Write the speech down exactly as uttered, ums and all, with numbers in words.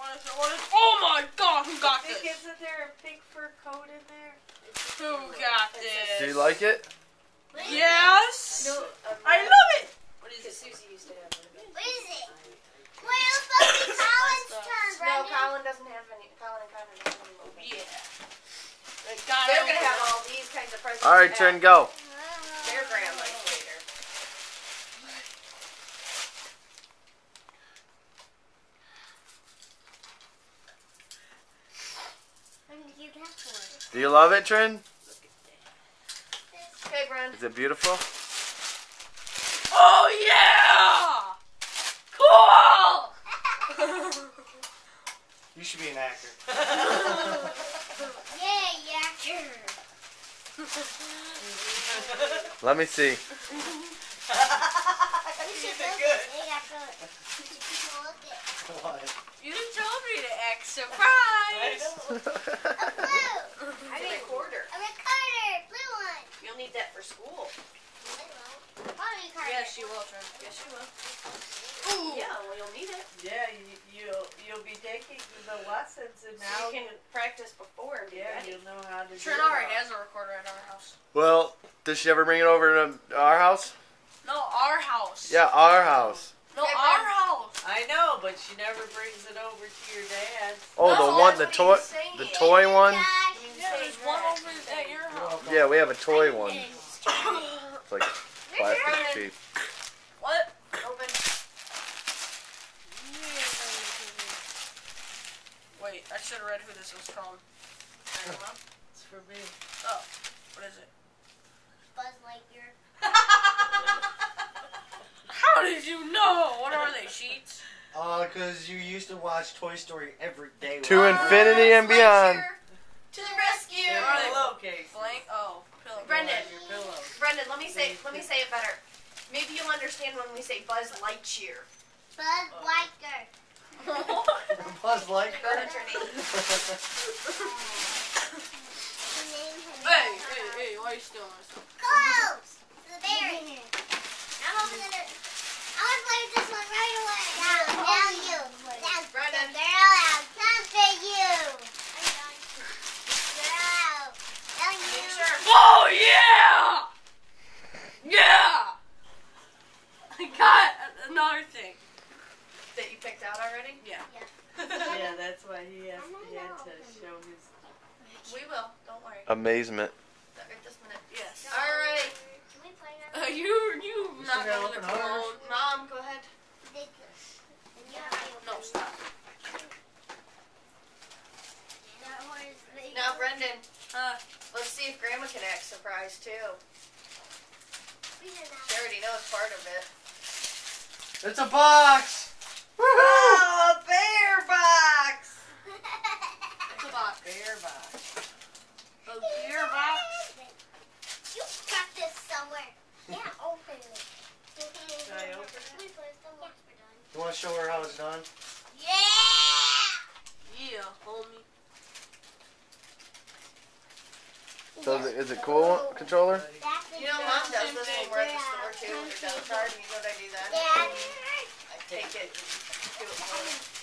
What is it? What is it? Oh my god, who got I think this? isn't there a pink fur coat in there? Who got this? Do you like it? Yes! No, um, I love it! What is it? Susie used to have one. What is it? Well, it's supposed to be Colin's turn, No, Brendan. Colin doesn't have any. Colin and Connor don't have any more. Yeah. They got They're it. gonna have all these kinds of presents. Alright, at turn, go. Their grandmas later. I'm gonna give that for. Do you love it, Trin? Okay, Bren. Is it beautiful? Oh yeah! Cool! You should be an actor. Yeah, yeah, sure. Let me see. We should look good. at it. Yeah, good. Look at it. What? You told me to act surprised! A blue. I need a quarter. A recorder. Blue one. You'll need that for school. Mommy card. Yes, you will, Trin. Yes, you will. Ooh. Yeah, well, you'll need it. Yeah, you, you'll you'll be taking the lessons, and So now you can practice before and be yeah, ready. you'll know how to. Trin do already it. has a recorder at our house. Well, does she ever bring it over to our house? No, our house. Yeah, our house. No, Okay, our Bren. house. I know, but she never brings it over to your dad's. Oh, No, the one, the that's toy, what he's saying. the toy one. Yeah, there's one over at your house. Yeah, we have a toy one. It's like plastic cheap. What? Open. Wait, I should have read who this was from. I don't know. It's for me. Oh, what is it? Buzz Lightyear. How did you know? What are they, sheets? Uh, cause you used to watch Toy Story every day. To Wow. infinity and beyond. To the rescue. Your Are they- pillowcase. Blank? Oh, pillow. Brendan. Your pillow. Brendan, let me say let me say it better. Maybe you'll understand when we say Buzz Lightyear. Buzz Lightyear. Buzz Go Lightyear. to Trinity. Hey, hey, hey, why are you stealing my stuff? Close. To the berry. I'm opening it. I want to play with this one right away. Now, now you. Now, Brendan. the girl out. Come for you. Girl. Now you. Make sure. Oh, yeah! Yeah! I got another thing. That you picked out already? Yeah. Yeah, that's why he has he had to show his. We will. Don't worry. Amazement. Right this minute. Yes. Alright. Can we play Uh, now? you, you, You not still gotta going to open ours. clone. Mom, go ahead. No, stop. Now, Brendan, Uh, let's see if Grandma can act surprised too. She already knows part of it. It's a box. Oh, a bear box! it's a box. Bear box. A beer box. You got this somewhere. Yeah, open it. Should I open it? Can we play with them once we're done? You want to show her how it's done? Yeah! Yeah, homie. So is it, is it cool, controller? That's the You know, Mom does Same this thing. when we're at the store too. With her debit card, and you know what I do then? Dad. I take it and do it for her.